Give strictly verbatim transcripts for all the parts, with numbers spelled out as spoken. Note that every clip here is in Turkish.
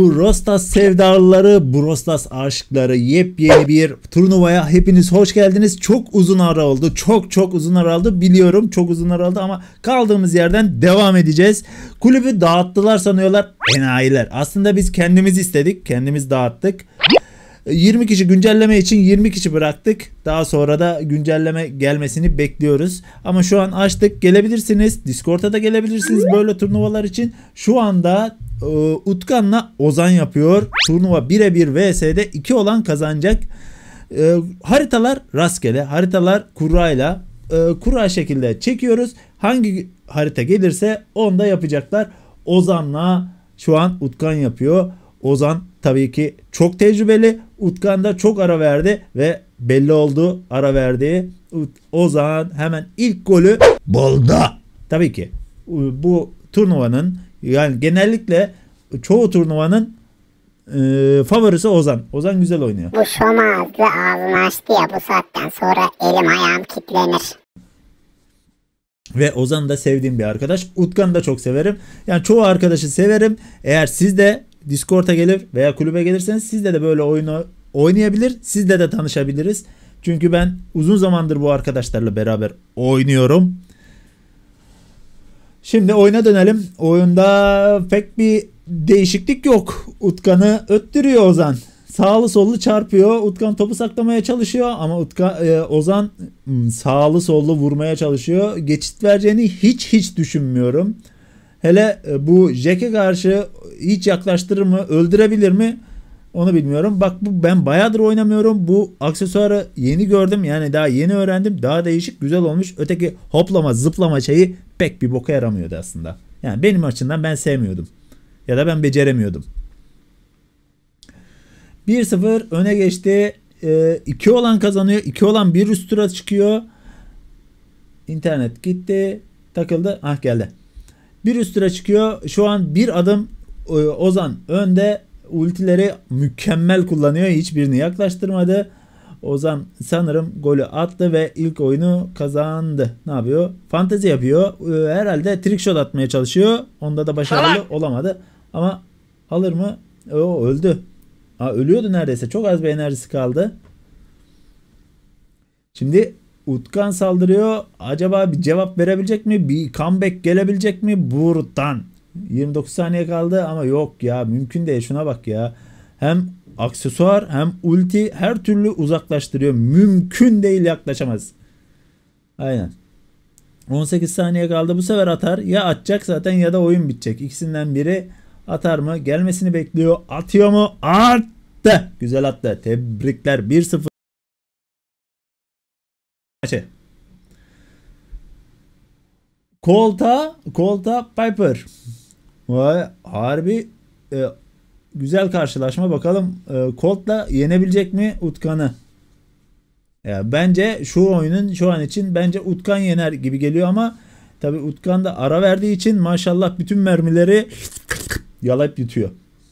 Brostas sevdalıları, Brostas aşıkları, yepyeni bir turnuvaya hepiniz hoş geldiniz. Çok uzun ara oldu. Çok çok uzun ara oldu. Biliyorum çok uzun ara oldu ama kaldığımız yerden devam edeceğiz. Kulübü dağıttılar sanıyorlar. Enayiler. Aslında biz kendimiz istedik. Kendimiz dağıttık. yirmi kişi güncelleme için yirmi kişi bıraktık. Daha sonra da güncelleme gelmesini bekliyoruz. Ama şu an açtık. Gelebilirsiniz. Discord'a da gelebilirsiniz böyle turnuvalar için. Şu anda e, Utkan'la Ozan yapıyor. Turnuva birebir vs'de iki olan kazanacak. E, haritalar rastgele. Haritalar kurayla. E, kura şekilde çekiyoruz. Hangi harita gelirse onda yapacaklar. Ozan'la şu an Utkan yapıyor. Ozan tabii ki çok tecrübeli. Utkan da çok ara verdi ve belli oldu ara verdiği. Ozan hemen ilk golü buldu. Tabii ki bu turnuvanın, yani genellikle çoğu turnuvanın e, favorisi Ozan. Ozan güzel oynuyor. Bu şoma ağzı ağzını açtı ya, bu saatten sonra elim ayağım kilitlenir. Ve Ozan'ı da sevdiğim bir arkadaş. Utkan'ı da çok severim. Yani çoğu arkadaşı severim. Eğer siz de Discord'a gelir veya kulübe gelirseniz sizde de böyle oyunu oynayabilir. Sizle de tanışabiliriz. Çünkü ben uzun zamandır bu arkadaşlarla beraber oynuyorum. Şimdi oyuna dönelim. Oyunda pek bir değişiklik yok. Utkan'ı öttürüyor Ozan. Sağlı sollu çarpıyor. Utkan topu saklamaya çalışıyor ama Utkan, e, Ozan sağlı sollu vurmaya çalışıyor. Geçit vereceğini hiç hiç düşünmüyorum. Hele bu Jack'e karşı hiç yaklaştırır mı, öldürebilir mi? Onu bilmiyorum. Bak bu ben bayağıdır oynamıyorum. Bu aksesuarı yeni gördüm. Yani daha yeni öğrendim. Daha değişik, güzel olmuş. Öteki hoplama, zıplama şeyi pek bir boka yaramıyordu aslında. Yani benim açımdan ben sevmiyordum. Ya da ben beceremiyordum. bir sıfır öne geçti. iki olan kazanıyor. iki olan bir üst tura çıkıyor. İnternet gitti. Takıldı. Ah geldi. Bir üst tura çıkıyor. Şu an bir adım Ozan önde. Ultileri mükemmel kullanıyor. Hiçbirini yaklaştırmadı. Ozan sanırım golü attı ve ilk oyunu kazandı. Ne yapıyor? Fantezi yapıyor. Herhalde trickshot atmaya çalışıyor. Onda da başarılı olamadı. Ama alır mı? O öldü. Aa, ölüyordu neredeyse. Çok az bir enerjisi kaldı. Şimdi Utkan saldırıyor. Acaba bir cevap verebilecek mi? Bir comeback gelebilecek mi? Buradan. yirmi dokuz saniye kaldı ama yok ya. Mümkün değil. Şuna bak ya. Hem aksesuar hem ulti her türlü uzaklaştırıyor. Mümkün değil, yaklaşamaz. Aynen. on sekiz saniye kaldı. Bu sefer atar. Ya atacak zaten ya da oyun bitecek. İkisinden biri atar mı? Gelmesini bekliyor. Atıyor mu? Attı. Güzel attı. Tebrikler. bir sıfır. Maçı. Kolta, Kolta Piper. Vay, harbi e, güzel karşılaşma. Bakalım e, Colt'la yenebilecek mi Utkan'ı? Ya, bence şu oyunun şu an için bence Utkan yener gibi geliyor ama tabi Utkan da ara verdiği için maşallah bütün mermileri yalayıp yutuyor.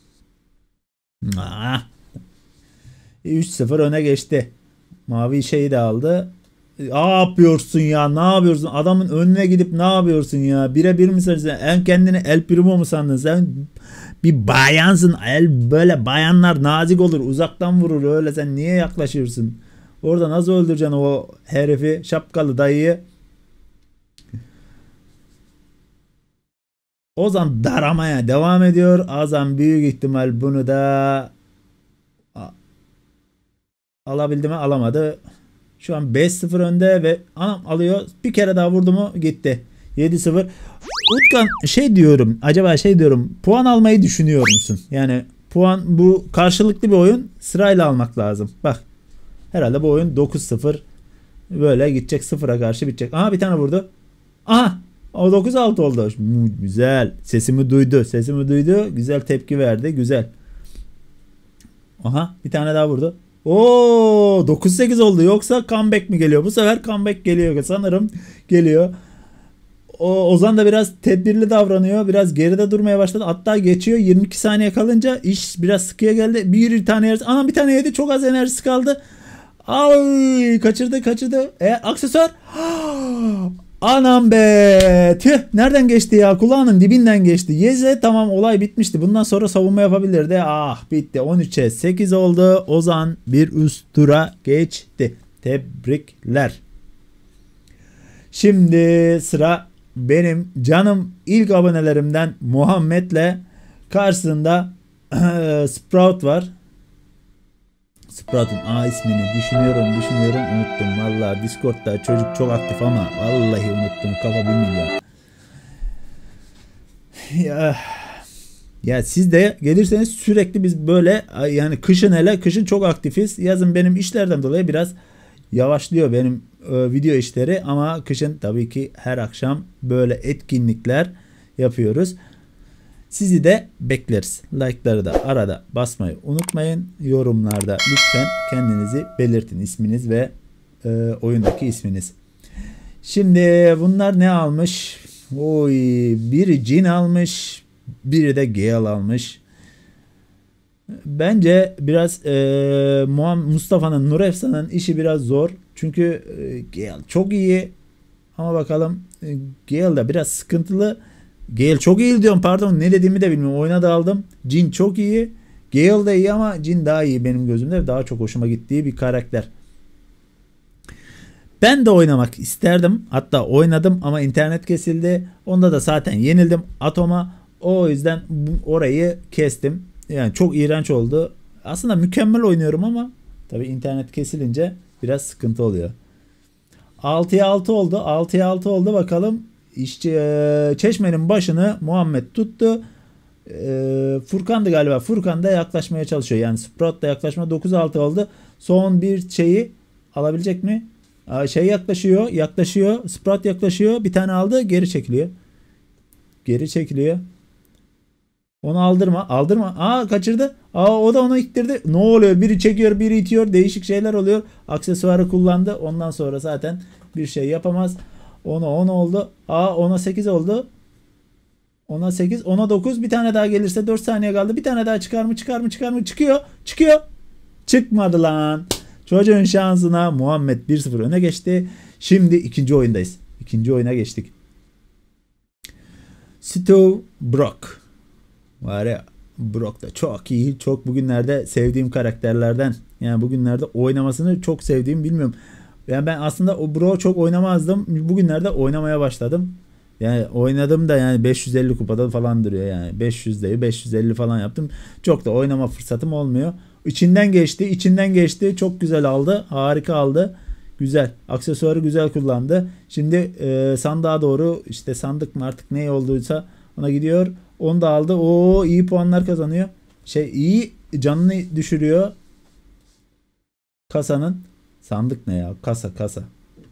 Ah. üç sıfır öne geçti. Mavi şeyi de aldı. Ne yapıyorsun ya? Ne yapıyorsun? Adamın önüne gidip ne yapıyorsun ya? Birebir mi sen? En kendini El Primo mu sandın? Sen bir bayansın. El böyle bayanlar nazik olur. Uzaktan vurur. Öyle sen niye yaklaşıyorsun? Orada nasıl öldüreceksin o herifi? Şapkalı dayıyı. Ozan daramaya devam ediyor. Ozan büyük ihtimal bunu da alabildi mi? Alamadı. Şu an beş sıfır önde ve anam alıyor. Bir kere daha vurdu mu gitti. yedi sıfır. Utkan şey diyorum. Acaba şey diyorum. Puan almayı düşünüyor musun? Yani puan, bu karşılıklı bir oyun. Sırayla almak lazım. Bak. Herhalde bu oyun dokuz sıfır. Böyle gidecek, sıfıra karşı bitecek. Aha bir tane vurdu. Aha. O dokuz altı oldu. Güzel. Sesimi duydu. Sesimi duydu. Güzel tepki verdi. Güzel. Aha bir tane daha vurdu. Oo dokuz sekiz oldu. Yoksa comeback mi geliyor? Bu sefer comeback geliyor sanırım. Geliyor. O Ozan da biraz tedbirli davranıyor. Biraz geride durmaya başladı. Hatta geçiyor. yirmi iki saniye kalınca iş biraz sıkıya geldi. Bir tane yer. Ana bir tane yedi. Çok az enerjisi kaldı. Ay kaçırdı kaçırdı. E aksesuar. Anam be. Tüh, nereden geçti ya? Kulağının dibinden geçti. Yeze tamam, olay bitmişti. Bundan sonra savunma yapabilirdi. Ah, bitti. on üçe sekiz oldu. Ozan bir üst tura geçti. Tebrikler. Şimdi sıra benim canım ilk abonelerimden Muhammed'le, karşısında Sprout var. Sprout'un A ismini düşünüyorum düşünüyorum unuttum. Vallahi Discord'da çocuk çok aktif ama vallahi unuttum, kafa bir milyon. Ya, ya siz de gelirseniz sürekli biz böyle, yani kışın, hele kışın çok aktifiz. Yazın benim işlerden dolayı biraz yavaşlıyor benim e, video işleri, ama kışın tabii ki her akşam böyle etkinlikler yapıyoruz. Sizi de bekleriz. Like'ları da arada basmayı unutmayın. Yorumlarda lütfen kendinizi belirtin. İsminiz ve e, oyundaki isminiz. Şimdi bunlar ne almış? Oy, biri Jhin almış. Biri de Gale almış. Bence biraz e, Mustafa'nın, Nur Efsan'ın işi biraz zor. Çünkü e, Gale çok iyi. Ama bakalım, e, Gale da biraz sıkıntılı. Gale çok iyi diyorum, pardon, ne dediğimi de bilmiyorum. Oynadı aldım. Jhin çok iyi. Gale da iyi ama Jhin daha iyi benim gözümde. Daha çok hoşuma gittiği bir karakter. Ben de oynamak isterdim. Hatta oynadım ama internet kesildi. Onda da zaten yenildim Atom'a. O yüzden orayı kestim. Yani çok iğrenç oldu. Aslında mükemmel oynuyorum ama tabii internet kesilince biraz sıkıntı oluyor. altıya altı oldu. altıya altı oldu bakalım. İşte e, Çeşme'nin başını Muhammed tuttu. E, Furkan'dı galiba. Furkan da yaklaşmaya çalışıyor. Yani Sprout da yaklaşma. dokuz altı oldu. Son bir şeyi alabilecek mi? E, şey yaklaşıyor. Yaklaşıyor. Sprout yaklaşıyor. Bir tane aldı. Geri çekiliyor. Geri çekiliyor. Onu aldırma. Aldırma. Aa, kaçırdı. Aa, o da onu ittirdi. Ne oluyor? Biri çekiyor, biri itiyor. Değişik şeyler oluyor. Aksesuarı kullandı. Ondan sonra zaten bir şey yapamaz. ona on oldu. Aa, ona sekiz oldu. ona sekiz. ona dokuz. Bir tane daha gelirse dört saniye kaldı. Bir tane daha çıkar mı? Çıkar mı? Çıkar mı? Çıkıyor. Çıkıyor. Çıkmadı lan. Çocuğun şansına Muhammed bir sıfır öne geçti. Şimdi ikinci oyundayız. İkinci oyuna geçtik. Stu Brock. Var ya, Brock da çok iyi. Çok bugünlerde sevdiğim karakterlerden. Yani bugünlerde oynamasını çok sevdiğim, bilmiyorum. Yani ben aslında o Brock'u çok oynamazdım. Bugünlerde oynamaya başladım. Yani oynadım da yani beş yüz elli kupada falan duruyor yani. beş yüzde beş yüz elli falan yaptım. Çok da oynama fırsatım olmuyor. İçinden geçti. içinden geçti. Çok güzel aldı. Harika aldı. Güzel. Aksesuarı güzel kullandı. Şimdi e, sandığa doğru, işte sandık mı artık ne olduysa ona gidiyor. Onu da aldı. Oo, iyi puanlar kazanıyor. Şey, iyi canını düşürüyor. Kasanın. Sandık ne ya? Kasa kasa.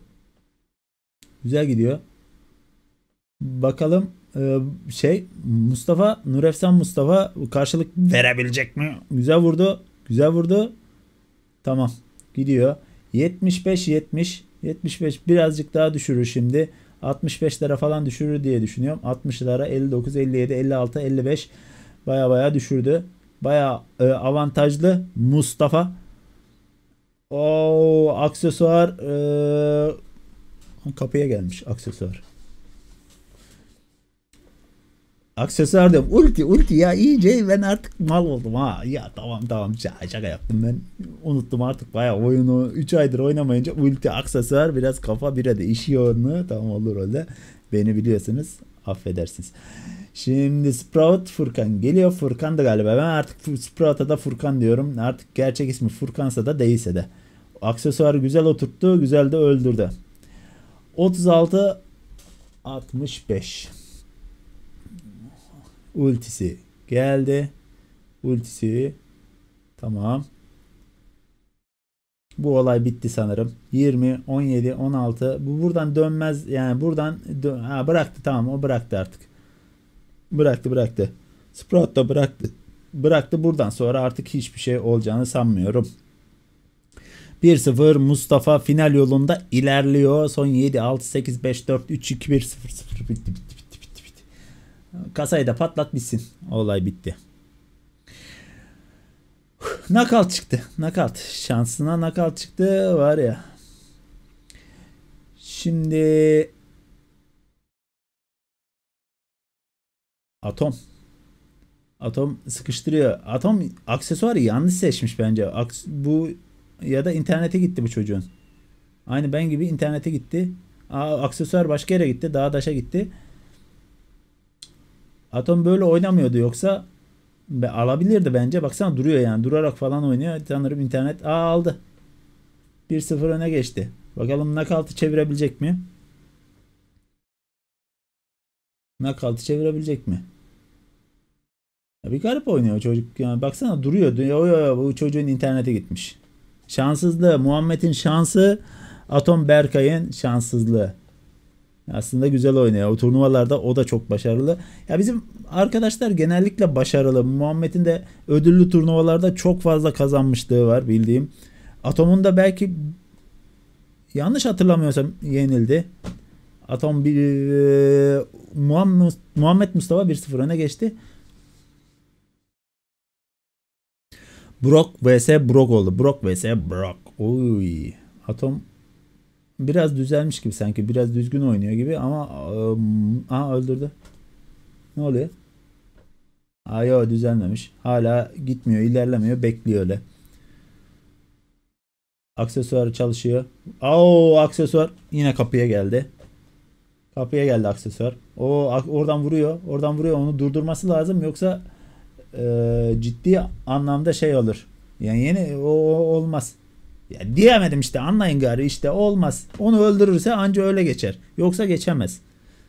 Güzel gidiyor. Bakalım e, şey Mustafa, Nurefsan Mustafa karşılık verebilecek mi? Güzel vurdu. Güzel vurdu. Tamam. Gidiyor. yetmiş beş yetmiş. yetmiş beş birazcık daha düşürür şimdi. altmış beşlere falan düşürür diye düşünüyorum. altmışlara, elli dokuz, elli yedi, elli altı, elli beş baya baya düşürdü. Baya e, avantajlı Mustafa. O aksesuar e, kapıya gelmiş aksesuar. Aksesuar diyorum. Ulti ulti ya, iyice ben artık mal oldum ha. Ya tamam tamam, şaka yaptım ben. Unuttum artık bayağı oyunu. üç aydır oynamayınca ulti, aksesuar biraz kafa bire değişiyor mu? Tamam, olur öyle. Beni biliyorsunuz. Affedersiniz. Şimdi Sprout Furkan geliyor. Furkan da galiba. Ben artık Sprout'a da Furkan diyorum. Artık gerçek ismi Furkansa da değilse de. Aksesuarı güzel oturttu. Güzel de öldürdü. otuz altı altmış beş. Ultisi geldi. Ultisi. Tamam. Bu olay bitti sanırım. yirmi, on yedi, on altı. Bu buradan dönmez. Yani buradan dön ha, bıraktı, tamam, o bıraktı artık. Bıraktı bıraktı. Sprout da bıraktı. Bıraktı, buradan sonra artık hiçbir şey olacağını sanmıyorum. bir sıfır Mustafa final yolunda ilerliyor. Son yedi, altı, sekiz, beş, dört, üç, iki, bir, sıfır, sıfır. Bitti bitti bitti bitti. bitti. Kasayı da patlat bitsin. Olay bitti. Nakalt çıktı. Nakalt. Şansına nakalt çıktı var ya. Şimdi Atom. Atom sıkıştırıyor. Atom aksesuarı yanlış seçmiş bence. Aks bu ya da internete gitti bu çocuğun. Aynı ben gibi internete gitti. Aa, aksesuar başka yere gitti. Dağdaş'a gitti. Atom böyle oynamıyordu yoksa be, alabilirdi bence. Baksana duruyor yani. Durarak falan oynuyor. Sanırım internet. Aa aldı. bir sıfır öne geçti. Bakalım knockout'u çevirebilecek mi? Knockout'u çevirebilecek mi? Ya bir garip oynuyor çocuk. Yani baksana duruyor. Yo, yo, yo, bu çocuğun internete gitmiş. Şanssızlığı. Muhammed'in şansı. Atom Berkay'ın şanssızlığı. Aslında güzel oynuyor. O turnuvalarda o da çok başarılı. Ya bizim arkadaşlar genellikle başarılı. Muhammed'in de ödüllü turnuvalarda çok fazla kazanmışlığı var bildiğim. Atom'un da belki yanlış hatırlamıyorsam yenildi. Atom bir e, Muhammed, Muhammed Mustafa bir sıfır öne geçti. Brock vs Brock oldu. Brock vs Brock. Oy. Atom biraz düzelmiş gibi sanki. Biraz düzgün oynuyor gibi ama um, aa, öldürdü. Ne oluyor? Aa, yok düzelmemiş. Hala gitmiyor, ilerlemiyor. Bekliyor öyle. Aksesuarı çalışıyor. Oo, aksesuar yine kapıya geldi. Kapıya geldi aksesuar. O oradan vuruyor. Oradan vuruyor. Onu durdurması lazım. Yoksa e, ciddi anlamda şey olur. Yani yeni o, o olmaz. Ya diyemedim işte anlayın gari işte olmaz. Onu öldürürse anca öyle geçer. Yoksa geçemez.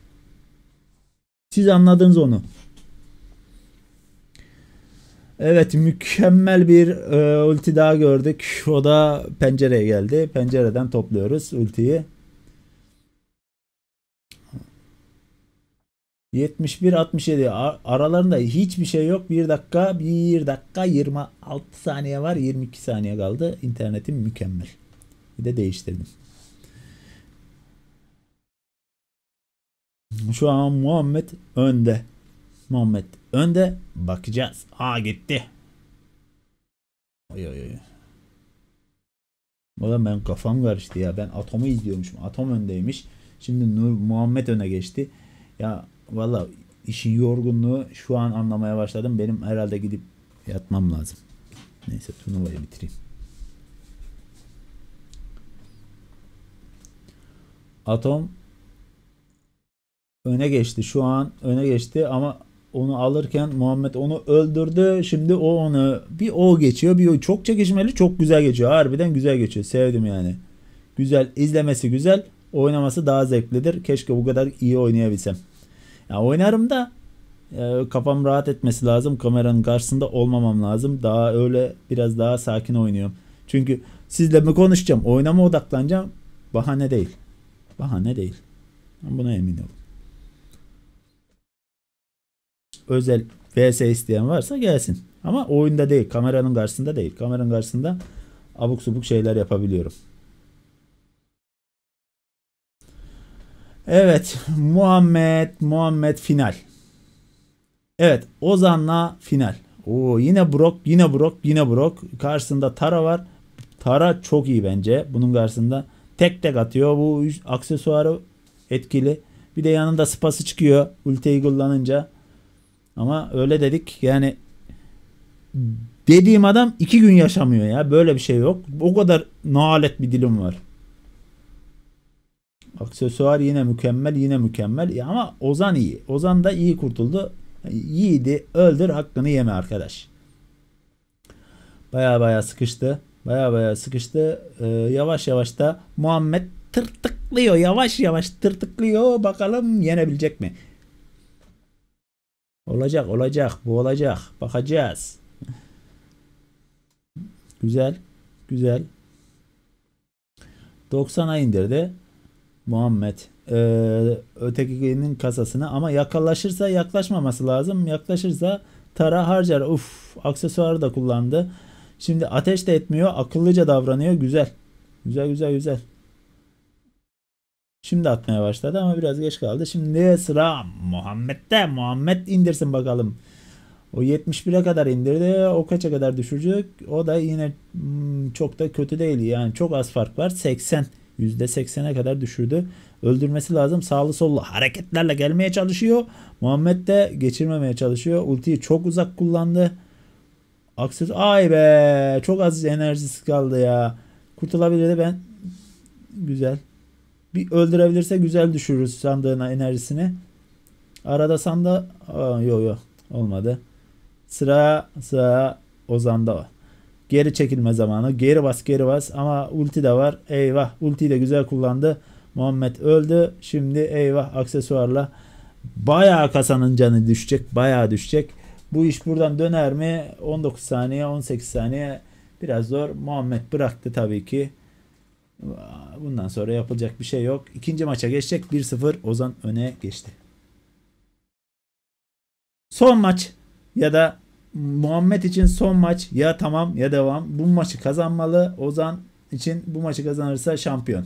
Siz anladınız onu. Evet mükemmel bir e, ulti daha gördük. O da pencereye geldi. Pencereden topluyoruz ultiyi. yetmiş bir altmış yedi aralarında hiçbir şey yok. bir dakika bir dakika yirmi altı saniye var. yirmi iki saniye kaldı. İnternetim mükemmel. Bir de değiştirdim. Şu an Muhammed önde. Muhammed önde. Bakacağız. Aa gitti. Oy oy oy. Ulan ben kafam karıştı ya. Ben Atom'u izliyormuşum. Atom öndeymiş. Şimdi Nur Muhammed öne geçti. Ya valla işin yorgunluğu şu an anlamaya başladım. Benim herhalde gidip yatmam lazım. Neyse turnuvayı bitireyim. Atom öne geçti. Şu an öne geçti ama onu alırken Muhammed onu öldürdü. Şimdi o onu bir o geçiyor. Bir o çok çekişmeli, çok güzel geçiyor. Harbiden güzel geçiyor. Sevdim yani. Güzel, izlemesi güzel, oynaması daha zevklidir. Keşke bu kadar iyi oynayabilsem. Ya oynarım da e, kafam rahat etmesi lazım. Kameranın karşısında olmamam lazım. Daha öyle biraz daha sakin oynuyorum. Çünkü sizle mi konuşacağım, oynama odaklanacağım. Bahane değil. Bahane değil. Ben buna emin olun. Özel V S isteyen varsa gelsin. Ama oyunda değil. Kameranın karşısında değil. Kameranın karşısında abuk subuk şeyler yapabiliyorum. Evet. Muhammed. Muhammed final. Evet. Ozan'la final. Oo, yine Brock. Yine Brock. Yine Brock. Karşısında Tara var. Tara çok iyi bence. Bunun karşısında tek tek atıyor. Bu aksesuarı etkili. Bir de yanında spası çıkıyor. Ultiyi kullanınca. Ama öyle dedik. Yani dediğim adam iki gün yaşamıyor ya. Böyle bir şey yok. O kadar nalet bir dilim var. Aksesuar yine mükemmel. Yine mükemmel. Ya ama Ozan iyi. Ozan da iyi kurtuldu. Yiğidi öldür, hakkını yeme arkadaş. Baya baya sıkıştı. Baya baya sıkıştı. Ee, yavaş yavaş da Muhammed tırtıklıyor. Yavaş yavaş tırtıklıyor. Bakalım yenebilecek mi? Olacak olacak. Bu olacak. Bakacağız. Güzel. Güzel. doksana indirdi. Muhammed. Ee, ötekinin kasasını ama yaklaşırsa yaklaşmaması lazım. Yaklaşırsa Tara harcar. Uf, aksesuarı da kullandı. Şimdi ateş de etmiyor. Akıllıca davranıyor. Güzel. Güzel güzel güzel. Şimdi atmaya başladı ama biraz geç kaldı. Şimdi sıra Muhammed'de. Muhammed indirsin bakalım. O yetmiş bire kadar indirdi. O kaça kadar düşürecek? O da yine hmm, çok da kötü değil. Yani çok az fark var. seksen yüzde seksene kadar düşürdü. Öldürmesi lazım. Sağlı sollu hareketlerle gelmeye çalışıyor. Muhammed de geçirmemeye çalışıyor. Ultiyi çok uzak kullandı. Akses ay be, çok az enerjisi kaldı ya. Kurtulabilirdi ben. Güzel. Bir öldürebilirse güzel düşürürüz sandığına enerjisini. Arada sanda yok yok olmadı. Sıra sıra Ozan'da var. Geri çekilme zamanı. Geri bas geri bas ama ulti de var. Eyvah, ultiyi de güzel kullandı. Muhammed öldü. Şimdi eyvah, aksesuarla bayağı kasanın canı düşecek. Bayağı düşecek. Bu iş buradan döner mi? on dokuz saniye, on sekiz saniye biraz zor. Muhammed bıraktı tabii ki. Bundan sonra yapılacak bir şey yok. İkinci maça geçecek. bir sıfır Ozan öne geçti. Son maç ya da Muhammed için son maç, ya tamam ya devam. Bu maçı kazanmalı. Ozan için bu maçı kazanırsa şampiyon.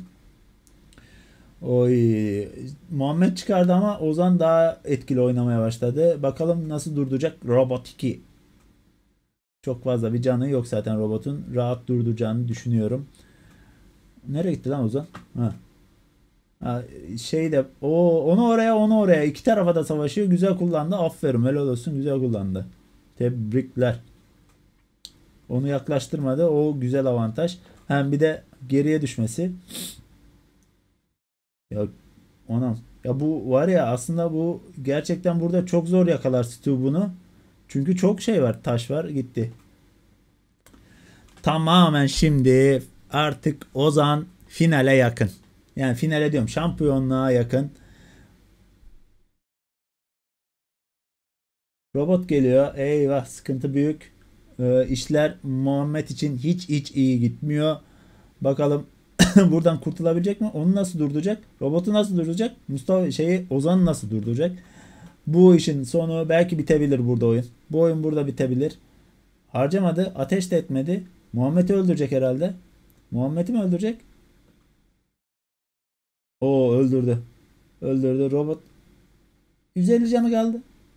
Oy, Muhammed çıkardı ama Ozan daha etkili oynamaya başladı. Bakalım nasıl durduracak Robot iki. Çok fazla bir canı yok zaten robotun. Rahat durduracağını düşünüyorum. Nereye gitti lan Ozan? Ha. Ha, şey de o onu oraya onu oraya iki tarafa da savaşıyor. Güzel kullandı. Aferin, helal olsun, güzel kullandı. Tebrikler. Onu yaklaştırmadı. O güzel avantaj. Hem bir de geriye düşmesi. Ya ona ya bu var ya, aslında bu gerçekten burada çok zor yakalar Stu bunu. Çünkü çok şey var. Taş var. Gitti. Tamamen şimdi artık Ozan finale yakın. Yani finale diyorum, şampiyonluğa yakın. Robot geliyor. Eyvah, sıkıntı büyük. Ee, işler Muhammed için hiç hiç iyi gitmiyor. Bakalım buradan kurtulabilecek mi? Onu nasıl durduracak? Robotu nasıl durduracak? Mustafa şeyi Ozan nasıl durduracak? Bu işin sonu belki bitebilir burada oyun. Bu oyun burada bitebilir. Harcamadı. Ateş de etmedi. Muhammed'i öldürecek herhalde. Muhammed'i mi öldürecek? O öldürdü. Öldürdü robot. yüz elli canı kaldı.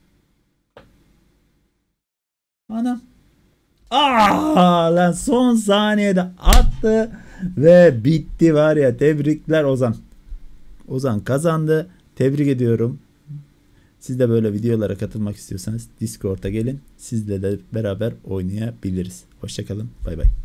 Anam. Aa lan, son saniyede attı ve bitti var ya. Tebrikler Ozan. Ozan kazandı. Tebrik ediyorum. Siz de böyle videolara katılmak istiyorsanız Discord'a gelin. Sizle de beraber oynayabiliriz. Hoşçakalın. Bay bay.